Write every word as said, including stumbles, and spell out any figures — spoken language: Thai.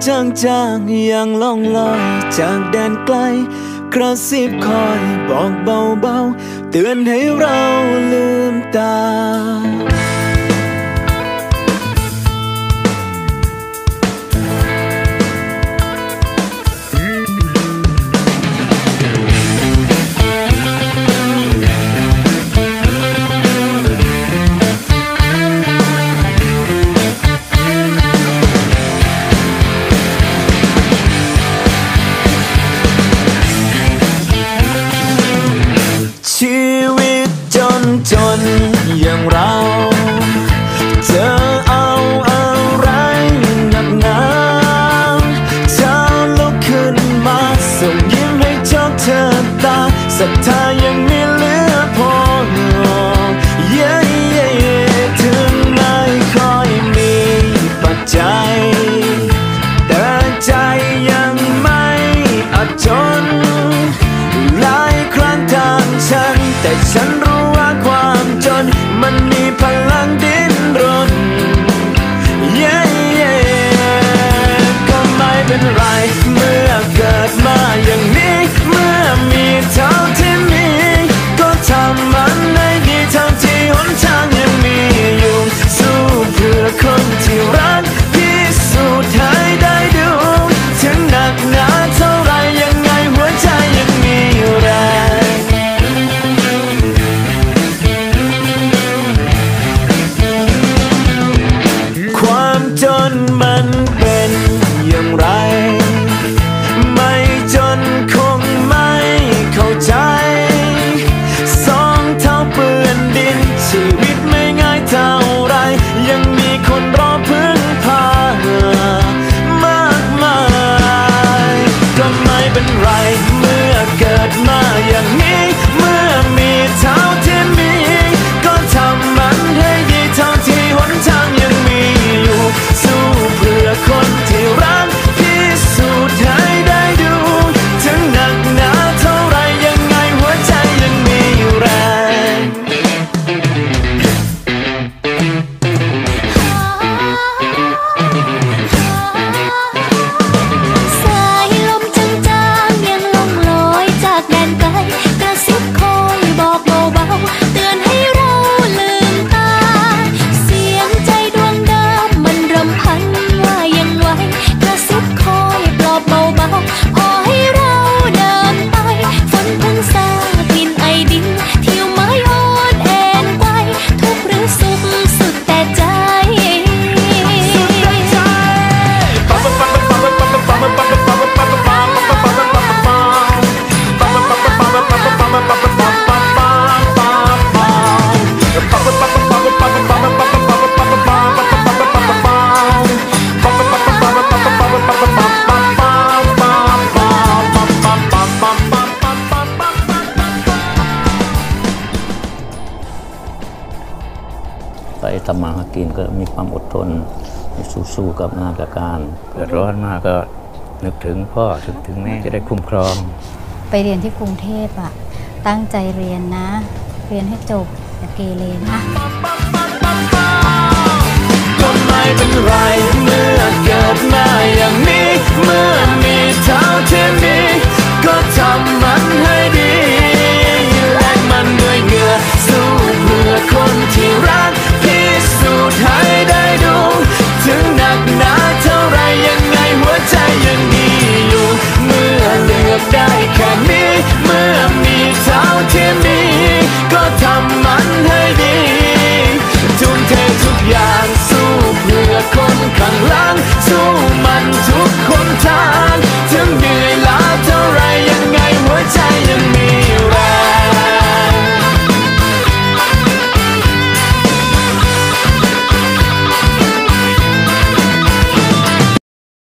จางๆอย่างล่องลอยจากแดนไกลกระซิบคอยบอกเบาๆเตือนให้เราลืมตาชีวิตจนจนอย่างเราจะเอาอะไรหนักหนาเช้าลุกขึ้นมาส่งยิ้มให้โชคเธอตาศรัทธายังมีเหลือพอเย้เย้ถึงไม่ค่อยมีปัจจัยแต่ใจยังไม่อับจนหลายครั้งทางฉันแต่ฉันรู้ว่าความจนมันมีพลังดิ้นรน yeah, yeah ก็ไม่เป็นไรเมื่อเกิดมาอย่างนี้เมื่อมีเท่าที่มีก็ทำมันให้ดีเท่าที่หนทางยังมีอยู่สู้เพื่อคนที่รักพิสูจน์ให้ได้ดูถึงหนักหนาเท่าไรยังไงหัวใจยังมีแรงความจนมันเป็นอย่างไรไม่จนคงไม่เข้าใจสองเท้าเปื้อนดินชีวิตไม่ง่ายเท่าไรยังมีคนรอพึ่งพามากมายก็ไม่เป็นไรเมื่อเกิดมาอย่างนี้เมื่อมีเท่าที่มีก็ทำมันให้ดีเท่าที่หนทางยังมีอยู่สู้เพื่อคนที่รักพิสูจน์ให้ได้ดูถึงหนักหนาเท่าไรยังไงหัวใจยังมีแรงสายลมจางๆยังล่องลอยจากแดนไกลกระซิบคอยบอกเบาๆเตือนให้เราลืมตาเสียงใจดวงดาวมันรำพันว่ายังไหวกระซิบคอยปลอบเบาๆพอให้เราเดินไปฝนเพิ่งซากลิ่นไอดินทิวไม้อ่อนแอนไกวทุกข์หรือสุขสุดแต่ใจไปทำมาหากินก็มีความอดทนสู้ๆกับงานกับการเกิดร้อนมากก็นึกถึงพ่อนึกถึงแม่จะได้คุ้มครองไปเรียนที่กรุงเทพอ่ะตั้งใจเรียนนะเรียนให้จบอย่าเกเรนะก็ไม่เป็นไร